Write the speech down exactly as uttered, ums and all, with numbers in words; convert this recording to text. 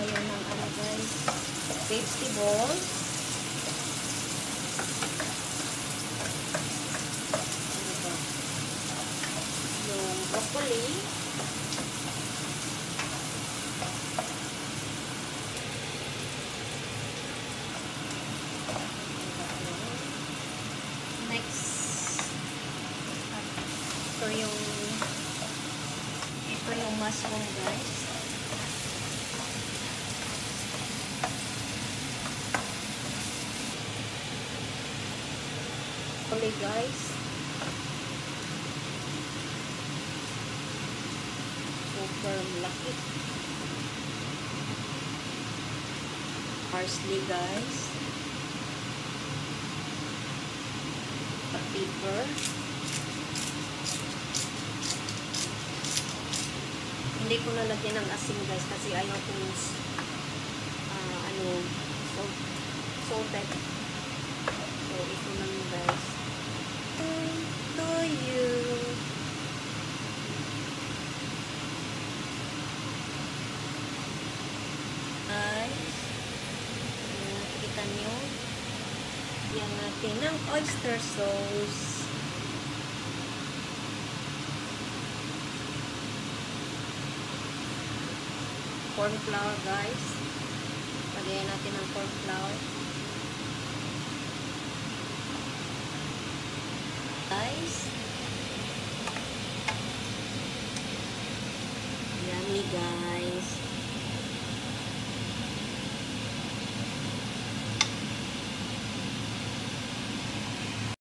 tayo ng ano guys, vegetables. Ano ba? Yung broccoli. Next, ito yung ito yung mushroom guys. Broccoli guys. Super laki. Parsley guys. Pepper. Hindi ko nalagyan ng asin guys kasi ayaw ko uh, ano salt, salted. So ito lang guys. To you. Guys, nakikita nyo yan natin ng oyster sauce. Corn flour guys. Lagyan natin ng corn flour. Guys. Yummy guys.